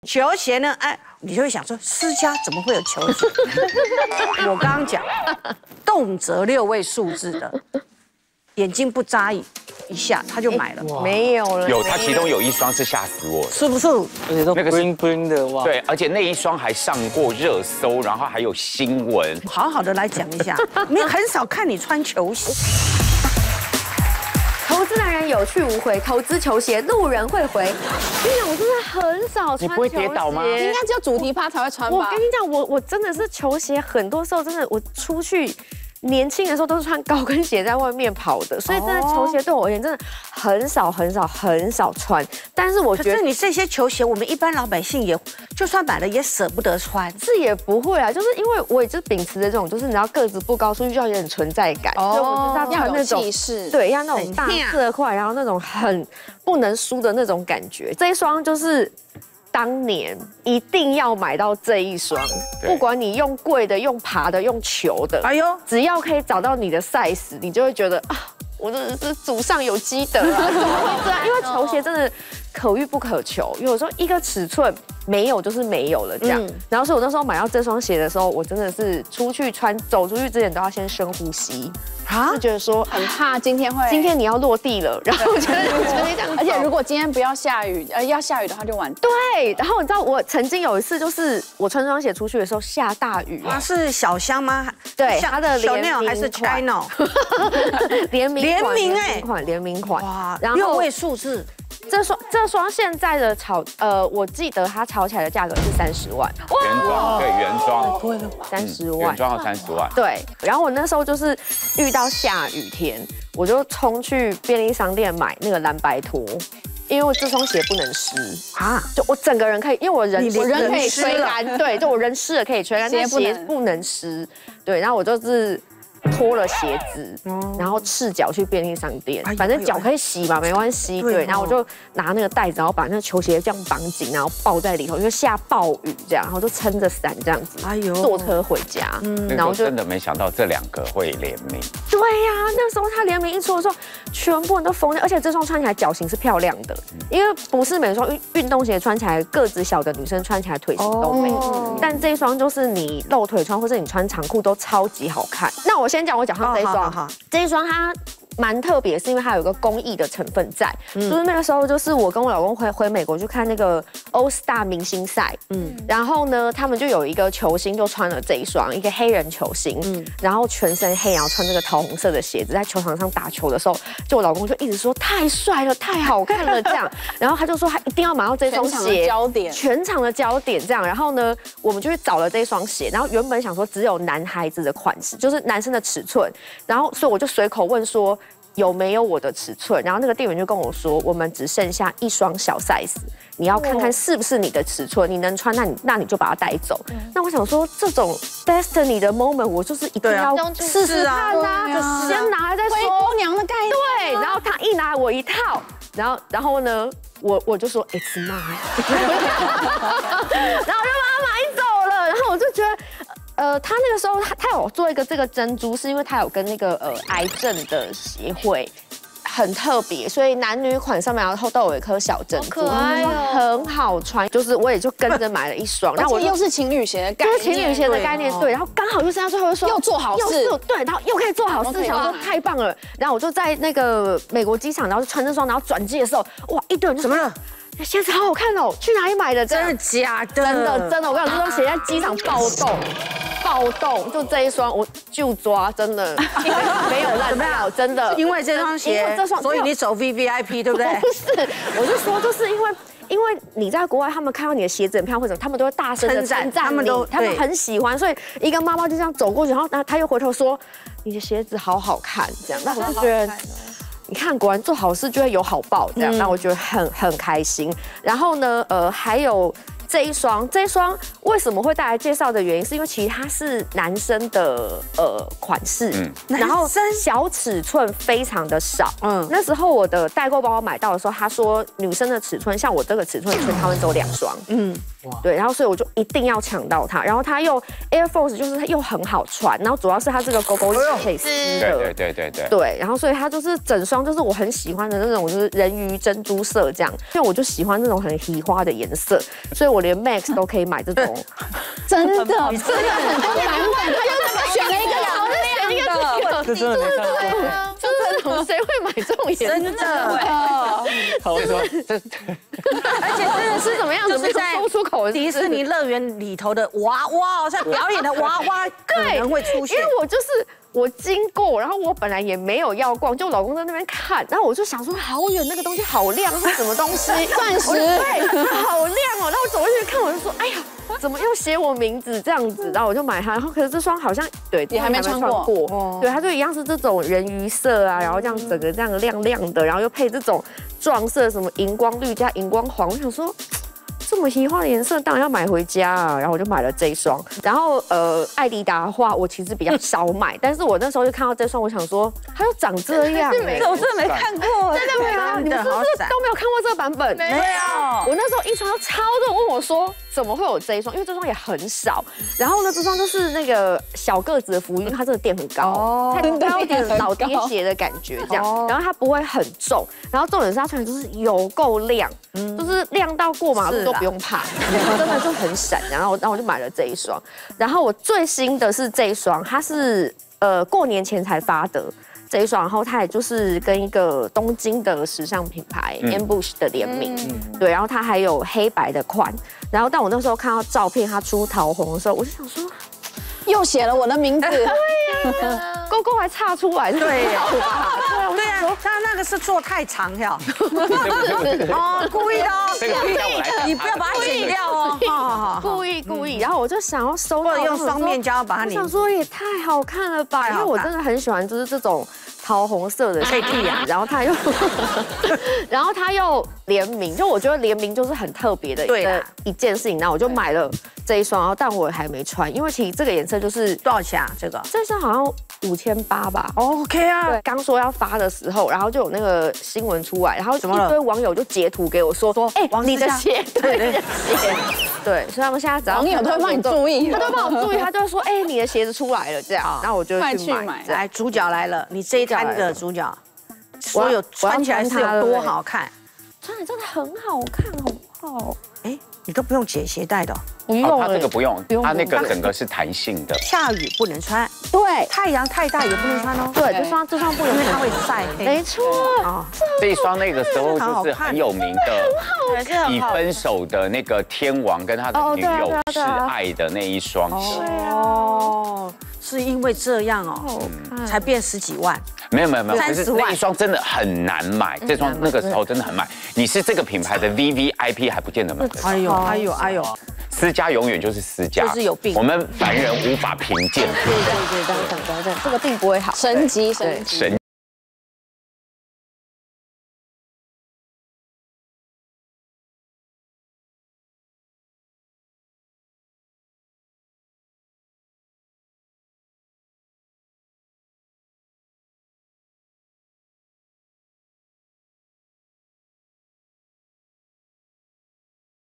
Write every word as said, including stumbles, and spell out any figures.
球鞋呢，哎，你就会想说，私家怎么会有球鞋？我刚刚讲，动辄六位数字的，眼睛不眨一一下他就买了， 没有了。 有，他其中有一双是吓死我了， 是不是？ 而且都那个是 bling bling 的哇。 对，而且那一双还上过热搜，然后还有新闻。 好好的来讲一下，你很少看你穿球鞋。 投资男人有去无回，投资球鞋路人会回。我跟你讲，我真的很少穿球鞋。 你不会跌倒吗？ 应该只有主题趴才会穿吧。 我跟你讲，我我真的是球鞋，很多时候真的我出去。 年轻的时候都是穿高跟鞋在外面跑的，所以真的球鞋对我而言真的很少很少很少穿。但是我觉得， 可是你这些球鞋，我们一般老百姓也就算买了也舍不得穿。 是也不会啊，就是因为我也就是秉持着这种，就是你要个子不高，出去就要有点存在感，所以我就是要穿那种气势， 对，要那种大色块，然后那种很不能输的那种感觉。这一双就是。 当年一定要买到这一双，不管你用贵的、用爬的、用球的，哎呦，只要可以找到你的 size， 你就会觉得啊，我真的是祖上有积德啊！怎么会这样？因为球鞋真的可遇不可求，有时候一个尺寸没有就是没有了这样。嗯、然后所以我那时候买到这双鞋的时候，我真的是出去穿、走出去之前都要先深呼吸。 就觉得说很怕今天会， 今天你要落地了，然后我觉得就这样， 而且如果今天不要下雨，呃，要下雨的话就完蛋。 对，然后你知道我曾经有一次，就是我穿这双鞋出去的时候下大雨， 它是小香吗？ 对，它的联名还是 China 联名联名哎款联名款哇，然后六位数字。 这双这双现在的炒呃，我记得它炒起来的价格是三十万， 原装对原装， 贵了吧？ 三十万， 原装要三十万。 对，然后我那时候就是遇到下雨天，我就冲去便利商店买那个蓝白拖。 因为我这双鞋不能湿啊，就我整个人可以，因为我人我人可以吹干，对，就我人湿了可以吹干，但鞋不能湿，对，然后我就是脱了鞋子，然后赤脚去便利商店，反正脚可以洗嘛，没关系，对，然后我就拿那个袋子，然后把那个球鞋这样绑紧，然后抱在里头，因为下暴雨这样，然后就撑着伞这样子，哎呦，坐车回家，嗯， 然后就真的没想到这两个会联名， 对呀，那时候他联名一出的时候，全部人都疯掉，而且这双穿起来脚型是漂亮的，因为不是每双运运动鞋穿起来个子小的女生穿起来腿型都美，但这一双就是你露腿穿或者你穿长裤都超级好看。那我先讲我脚上这一双，这一双它。 蛮特别，是因为它有一个公益的成分在，嗯、就是那个时候，就是我跟我老公回回美国去看那个 All Star 明星赛，嗯，然后呢，他们就有一个球星就穿了这一双，一个黑人球星，嗯，然后全身黑，然后穿这个桃红色的鞋子，在球场上打球的时候，就我老公就一直说太帅了，太好看了这样，然后他就说他一定要买到这双鞋， 焦点， 全场的焦点这样，然后呢，我们就去找了这双鞋，然后原本想说只有男孩子的款式，就是男生的尺寸，然后所以我就随口问说。 有没有我的尺寸？然后那个店员就跟我说，我们只剩下一双小 size， 你要看看是不是你的尺寸，你能穿，那你那你就把它带走。嗯、那我想说，这种 destiny 的 moment， 我就是一定要试试看啊，就先拿来再说。 灰姑娘的概念。 对，然后他一拿我一套，然后然后呢，我我就说 it's mine， 然后就把它买走了，然后我就觉得。 呃，他那个时候他他有做一个这个珍珠，是因为他有跟那个呃癌症的协会很特别，所以男女款上面然后都有一颗小珍珠， 可爱哦， 很好穿。就是我也就跟着买了一双， 然后我又是情侣鞋的概念， 就是情侣鞋的概念，对。然后刚好又剩下最后一双， 又做好事， 对，然后又可以做好事，想说太棒了。然后我就在那个美国机场，然后就穿这双，然后转机的时候，哇，一堆人就怎么了？ 鞋子好好看哦，去哪里买的？ 真的假的？ 真的真的，我跟你讲，这双鞋在机场暴动，暴动，就这一双我就抓，真的没有烂掉，真的。 因为这双鞋，这双，所以你走 V V I P 对不对？ 不是，我是说，就是因为。 因为你在国外，他们看到你的鞋子很漂亮，或者他们都会大声的称赞你，他们都他们很喜欢，所以一个妈妈就这样走过去，然后他他又回头说你的鞋子好好看，这样，那我就觉得。 你看，果然做好事就会有好报，这样，那、嗯、我觉得很很开心。然后呢，呃，还有这一双，这一双为什么会带来介绍的原因，是因为其实它是男生的呃款式，嗯、然后小尺寸非常的少。嗯，那时候我的代购帮我买到的时候，他说女生的尺寸，像我这个尺寸，全台湾只有两双。嗯。 对，然后所以我就一定要抢到它。然后它又 Air Force 就是它又很好穿，然后主要是它这个勾勾是可以撕的。 对对对对对。 对，然后所以它就是整双就是我很喜欢的那种，就是人鱼珍珠色这样，因为我就喜欢这种很奇花的颜色，所以我连 Max 都可以买这种。 真的，真的很多版本，他就选了一个好亮的， 这真的没看过。 就是这种谁会买这种颜色？ 真的， 所以说这， 而且真的是怎么样？ 就是在说出口的迪士尼乐园里头的娃娃，在表演的娃娃可能会出现因。为我就是我经过，然后我本来也没有要逛，就我老公在那边看，然后我就想说好远那个东西好亮，是什么东西？ 钻石， 对，好亮哦。然后我走过去看，我就说哎呀，怎么又写我名字这样子？然后我就买它，然后可是这双好像对也还没穿过， 对，它就一样是这种人鱼色啊，然后这样整个这样亮亮的，然后又配这种撞色，什么荧光绿加荧光黄，我想说。这么奇花的颜色，当然要买回家啊！然后我就买了这一双。然后呃，艾迪达的话，我其实比较少买，但是我那时候就看到这双，我想说，它又长这样、欸， 我真的没看过， 真的没有，你们是不是都没有看过这个版本？ 没有， 我那时候一穿，超多人问我说，怎么会有这一双？因为这双也很少。然后呢，这双就是那个小个子的福音，它这个垫很高，它它有点老爹鞋的感觉这样。然后它不会很重，然后重点是它穿就是有够亮，就是亮到过马路都不用怕，真的就很闪。然后然后我就买了这一双。然后我最新的是这一双，它是呃过年前才发的。这一双，然后它也就是跟一个东京的时尚品牌 Ambush 的联名，对，然后它还有黑白的款，然后但我那时候看到照片它出桃红的时候，我就想说， 又写了我的名字，对呀， 勾勾还插出来， 对呀， 对啊， 对啊，他那个是做太长呀，哦，故意的哦， 这个比较我来看， 你不要把它剪掉哦，好好好， 故意故意，然后我就想要收， 或者用双面胶把它粘。 我想说也太好看了吧，因为我真的很喜欢就是这种桃红色的可以剃啊， 然后它又，然后它又联名，就我觉得联名就是很特别的一个一件事情，然后我就买了这一双，然后但我还没穿，因为其实这个颜色就是多少钱啊？这个这双好像五千八吧。 OK 啊， 对，刚说要发的时候，然后就有那个新闻出来，然后一堆网友就截图给我说说，哎，你的鞋，对对鞋，对，所以他们现在只要网友都会帮你注意， 他都帮我注意，他就会说，哎，你的鞋子出来了这样，然后我就去买。 来，主角来了，你这一摊的主角，所有穿起来是有多好看？ 穿起来真的很好看，好不好？ 哎，你都不用解鞋带的， 不用， 它这个不用，它那个整个是弹性的。 下雨不能穿， 对， 太阳太大也不能穿哦。 对，这双这双不能， 因为它会晒黑。 没错， 啊， 这一双那个时候就是很有名的，已分手的那个天王跟他的女友示爱的那一双鞋。 哦，是因为这样哦，才变十几万。 没有没有没有，可是三十万那一双真的很难买，这双那个时候真的很买。你是这个品牌的 V V I P 还不见得买得到。 哎呦哎呦哎呦， 私家永远就是私家， 就是有病我们凡人无法评鉴。 对对对，等等等等，这个并不会好， 升级升级。 神